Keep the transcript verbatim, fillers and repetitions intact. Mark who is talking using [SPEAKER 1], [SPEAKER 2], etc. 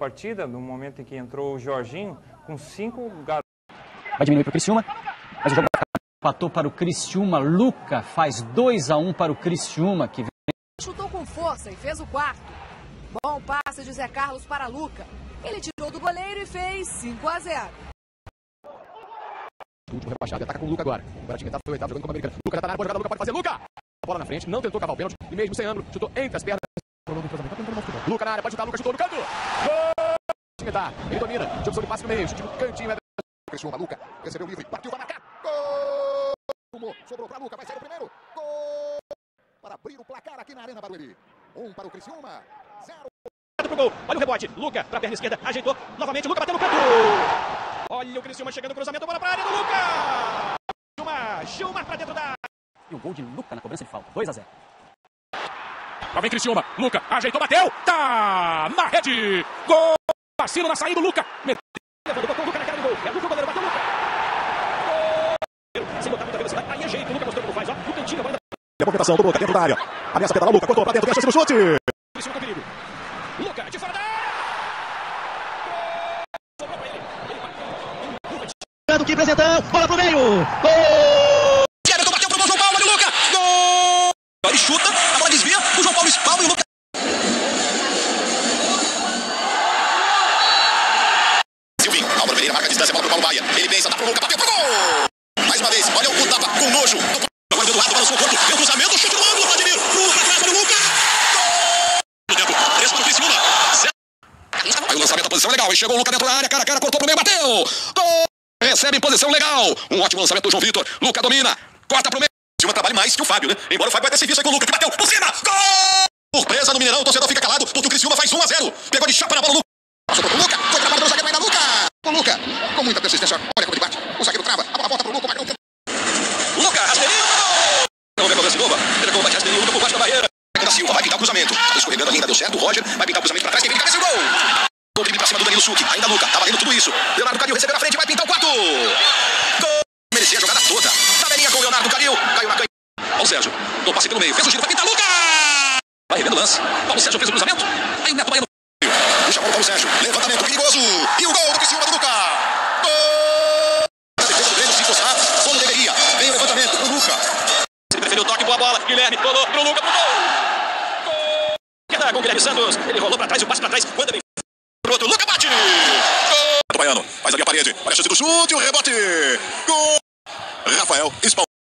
[SPEAKER 1] partida, no momento em que entrou o Jorginho, com cinco garotos.
[SPEAKER 2] Vai diminuir para o Criciúma, mas o jogo empatou para o Criciúma. Luca faz dois a um para o Criciúma, que
[SPEAKER 3] chutou com força e fez o quarto. Bom passe de Zé Carlos para Luca. Ele tirou do goleiro e fez cinco a zero.
[SPEAKER 4] O último rebaixado, ataca com o Luca agora. O Guaratinga tá foi oitavo jogando como americano. Luca já tá na área, pode jogar, Luca pode fazer. Luca! A bola na frente, não tentou cavar o pênalti e mesmo sem ângulo, chutou entre as pernas. Luca na área, pode chutar, Luca chutou no canto. Gol! Tá, ele domina, de opção de passe no meio, chute no cantinho. É Criciúma, Luca recebeu livre, partiu, vai marcar. Gol! Sobrou pra Luca, vai ser o primeiro. Gol! Para abrir o placar aqui na Arena Barueri. Um para o Criciúma, zero.
[SPEAKER 5] Pro gol. Olha o rebote. Luca para a perna esquerda, ajeitou. Novamente, Luca bateu no canto. Olha o Criciúma chegando, cruzamento, bola para a área do Luca. Gilmar, Gilmar para dentro da...
[SPEAKER 2] E o gol de Luca na cobrança de falta, dois a zero.
[SPEAKER 4] Lá vem Criciúma, Luca ajeitou, bateu. Tá na rede. Gol! Vacilo na saída, Luca.
[SPEAKER 5] Levando o Luca na cara do gol. É o Luca, o goleiro bateu, Luca. Gol! Sem botar muita velocidade, aí ajeita. O Luca mostrou como faz, ó. No cantinho, a bola...
[SPEAKER 4] E a movimentação do Luca dentro da área. Ameaça pedalar, Luca cortou para dentro, tem a chance do chute.
[SPEAKER 5] Criciúma com perigo. Luca, de fora da área. Sobrou pra ele.
[SPEAKER 6] Que apresentão, bola pro meio. Gol!
[SPEAKER 5] Everton bateu pro João Paulo, olha o Luca. Gol! Ele chuta, a bola desvia, o João Paulo espalma e o Luca. Silvinho, Álvaro Pereira marca a distância, bola pro Paulo Baia. Ele pensa, dá pro Luca, bateu pro gol! Mais uma vez, olha o tapa com nojo. Agora do lado, balançou o corpo, deu cruzamento, chute no ângulo, Vladimir. Luca, atrás, olha o Luca. Gol! Dentro, três para o Criciúma. Aí o lançamento, a posição é legal, aí chegou o Luca dentro da área, cara a cara, cortou pro meio, bateu. Gol! Recebe em posição legal. Um ótimo lançamento do João Vitor. Luca domina. Corta pro meio. Silva trabalha mais que o Fábio, né? Embora o Fábio vai ter serviço aí com o Luca, que bateu por cima. Gol! Surpresa no Mineirão. O torcedor fica calado porque o Criciúma faz um a zero. Pegou de chapa na bola o Luca. Passou pro Luca. Foi travado pelo zagueiro ainda. Luca. O Luca. Com muita persistência. Olha como ele bate. O zagueiro trava. A bola volta pro Luca. O Magrão. Luca. Rasteirinho. Não vem cobrança de novo. Ele com o bate rasteirinho. Luca por baixo da barreira. Da Silva vai pintar o cruzamento. Escorregando ali. Ainda deu certo. O Roger vai pintar o cruzamento pra trás. Quem vem de cabeça e gol. Gol drible pra cima do Danilo Succhi. Ainda Luca. Tá valendo tudo isso. Leonardo Calil recebeu na frente. Vai pintar o quarto. Gol. Merecia a jogada toda. Tabelinha com o Leonardo Calil. Caiu na canha. Paulo Sérgio. Deu passe pelo meio. Fez o giro. Vai pintar Luca. Vai revendo o lance. Paulo Sérgio fez o cruzamento. Aí o Neto Baiano. Puxa a bola Paulo Sérgio. Levantamento perigoso. E o gol do Criciúma do Luca. Gol. A defesa do Grêmio se encostar. Como deveria. Vem o levantamento pro Luca. Ele preferiu o toque. Boa bola. Guilherme rolou pro Luca. Pro gol. Gol. Queda com o Guilherme Santos. Ele rolou pra trás. O passe pra trás. Manda bem. Pro outro. Luca bate. Gol. Baiano. Faz ali a parede. Olha a chance do chute. O rebote. Gol. Rafael. Espalma.